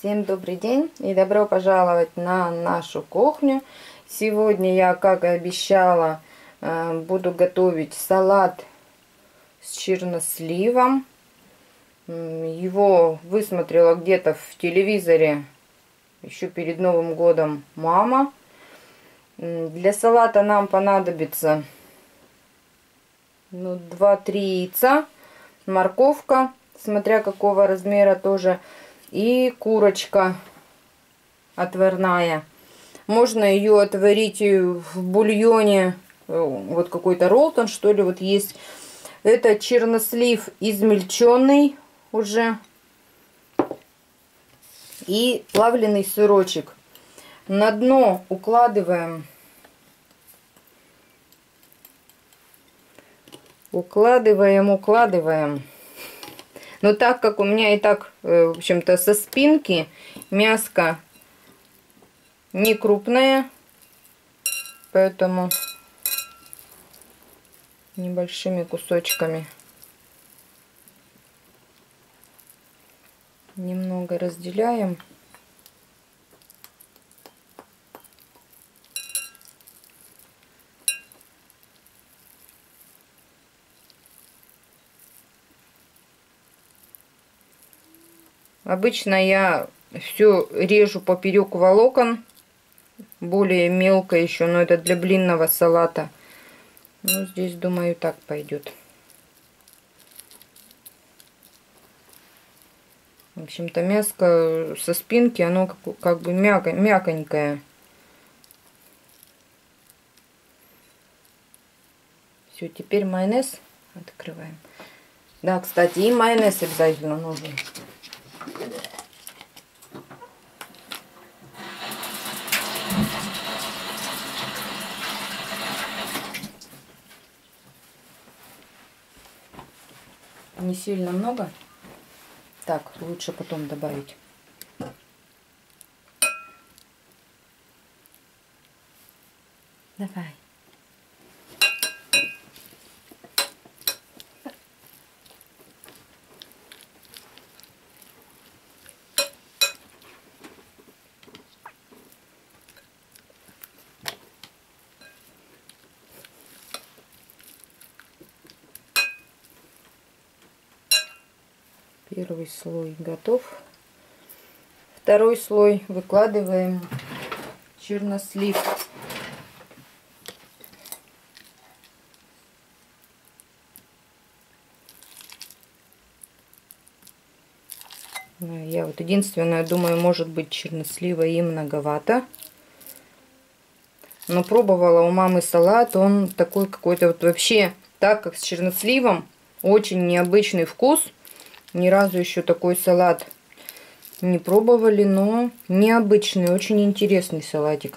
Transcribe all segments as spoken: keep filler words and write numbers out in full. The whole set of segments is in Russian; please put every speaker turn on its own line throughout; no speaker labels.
Всем добрый день и добро пожаловать на нашу кухню. Сегодня я, как и обещала, буду готовить салат с черносливом. Его высмотрела где-то в телевизоре еще перед Новым годом мама. Для салата нам понадобится ну, два-три яйца, морковка, смотря какого размера тоже, и курочка отварная. Можно ее отварить в бульоне, вот какой-то ролтон, что ли, вот есть. Это чернослив измельченный уже и плавленый сырочек. На дно укладываем укладываем укладываем но так как у меня и так, в общем-то, со спинки мяско не крупное, поэтому небольшими кусочками немного разделяем. Обычно я все режу поперек волокон, более мелко еще, но это для блинного салата. Ну, здесь, думаю, так пойдет. В общем-то, мяско со спинки, оно как, как бы мяко, мяконькое. Все, теперь майонез открываем. Да, кстати, и майонез обязательно нужен. Не сильно много. Так, лучше потом добавить. Давай. Первый слой готов. Второй слой выкладываем чернослив. Я вот единственное думаю, может быть, чернослива и многовато. Но пробовала у мамы салат, он такой какой-то вот вообще, так как с черносливом, очень необычный вкус. Ни разу еще такой салат не пробовали, но необычный, очень интересный салатик.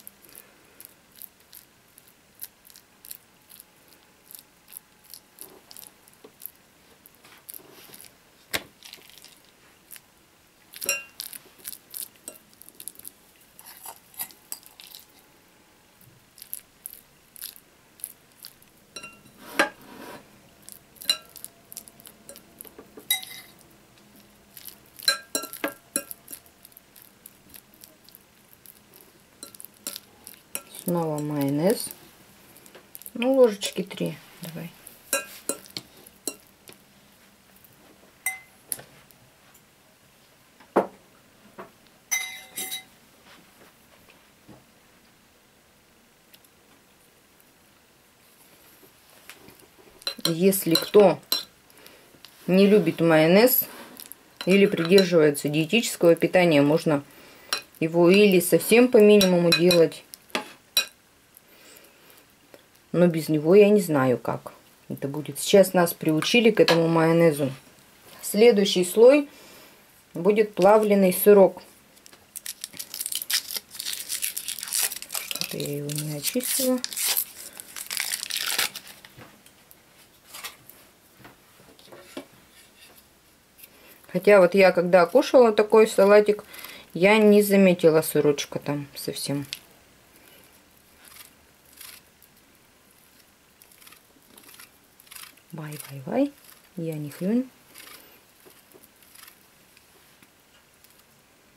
Снова майонез. Ну, ложечки три. Давай. Если кто не любит майонез или придерживается диетического питания, можно его или совсем по минимуму делать. Но без него я не знаю, как это будет. Сейчас нас приучили к этому майонезу. Следующий слой будет плавленый сырок. Что-то я его не очистила. Хотя вот я когда кушала такой салатик, я не заметила сырочка там совсем. Вай-вай-вай, я не хрен.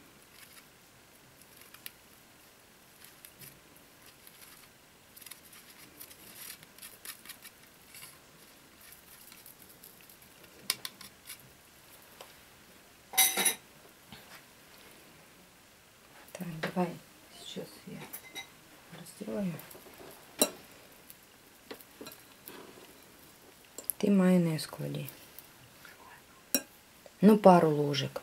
Давай, сейчас я разделаю. Ты майонез клади. Ну, пару ложек.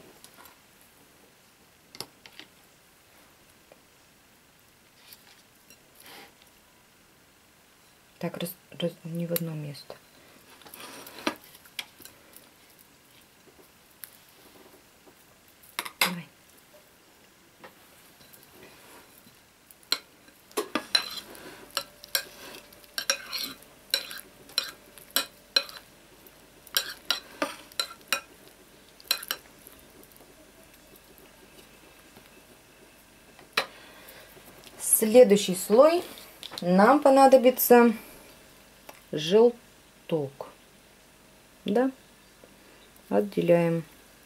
Так, раз, раз, не в одно место. Давай. Следующий слой нам понадобится желток. Да? Отделяем.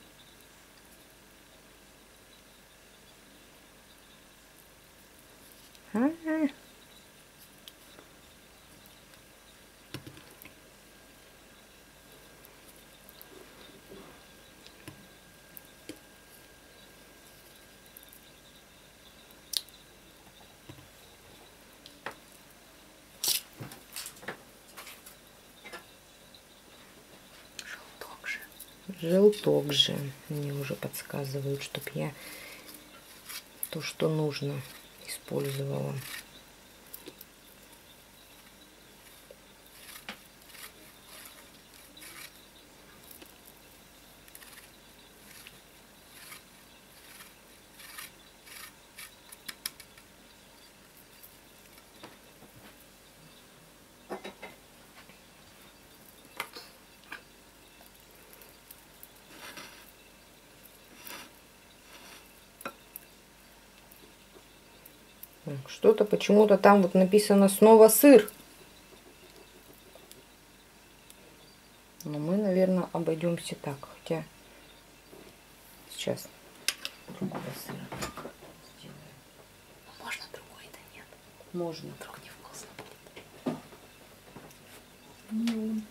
А-а-а.
Желток же.
Желток же. Мне уже подсказывают, чтоб я то, что нужно, использовала. Что-то почему-то там вот написано снова сыр. Но мы, наверное, обойдемся так. Хотя сейчас другого сыра сделаем.
Можно другой-то нет?
Можно.
Вдруг невкусно будет.
Ну.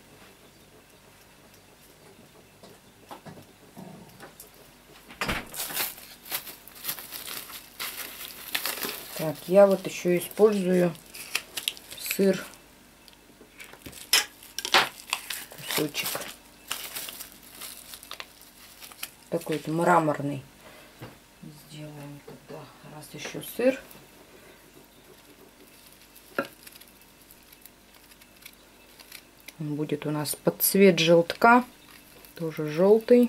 Так, я вот еще использую сыр, кусочек, такой мраморный. Сделаем тогда, раз еще сыр. Он будет у нас под цвет желтка, тоже желтый.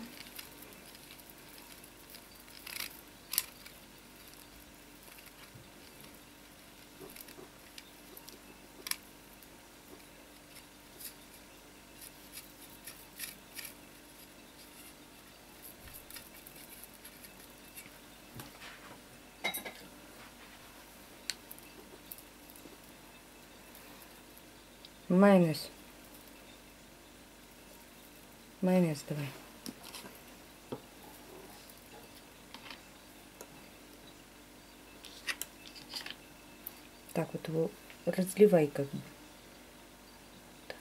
Майонез. Майонез давай. Так вот его разливай как бы. Так.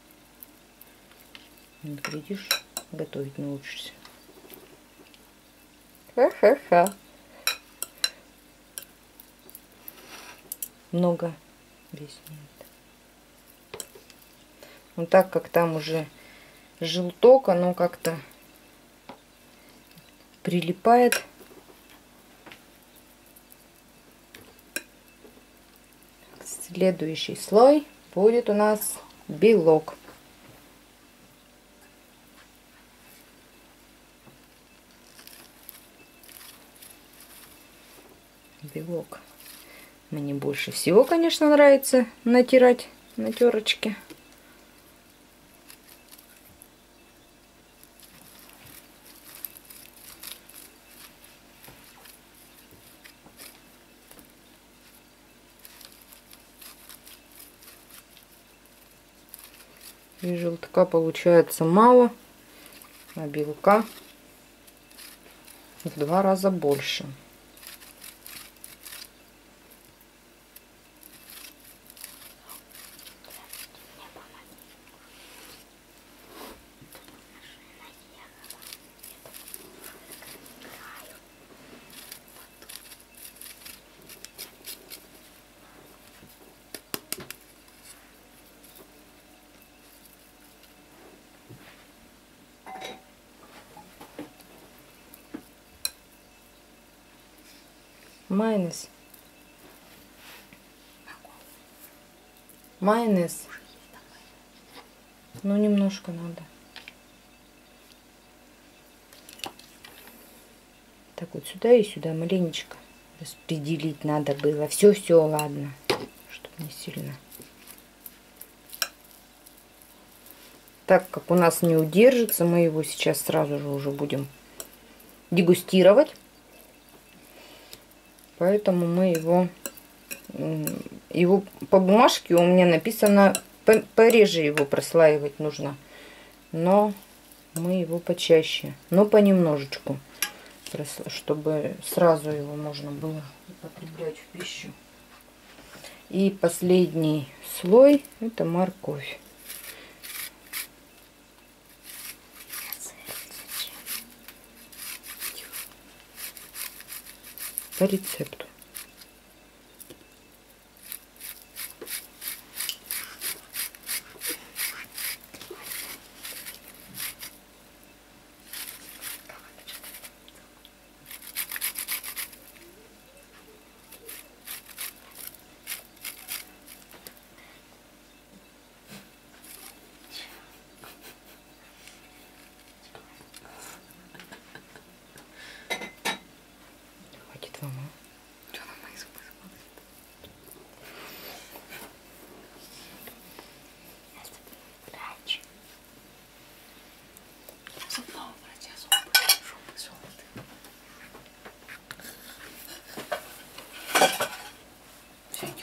Вот, глядишь, готовить научишься. Ха-ха-ха. Много весь нет. Ну так как там уже желток, оно как-то прилипает. Следующий слой будет у нас белок. Белок мне больше всего, конечно, нравится натирать на терочке. И желтка получается мало, а белка в два раза больше. Майонез. Майонез. Ну, немножко надо. Так вот сюда и сюда маленечко распределить надо было. Все-все, ладно. Чтобы не сильно. Так как у нас не удержится, мы его сейчас сразу же уже будем дегустировать. Поэтому мы его, его по бумажке у меня написано, пореже его прослаивать нужно. Но мы его почаще, но понемножечку, чтобы сразу его можно было употреблять в пищу. И последний слой — это морковь. По рецепту. Хватит вам, а?
Что на мои зубы смотрит? Я с тобой врач. Зубного врача зубы. Зубы золоты. Все, иди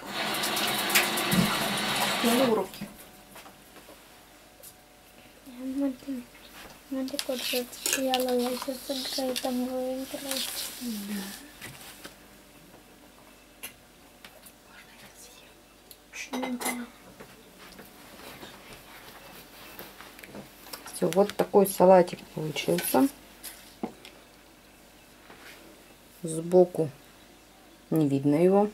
уроки. уроки.
Надо куда-то стояла, я сейчас играю там в играть.
Да. Можно я съем?
Да.
Все, вот такой салатик получился. Сбоку не видно его.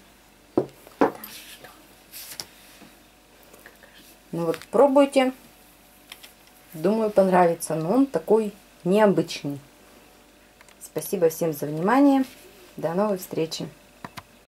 Ну вот, пробуйте. Думаю, понравится. Но он такой необычный. Спасибо всем за внимание. До новой встречи.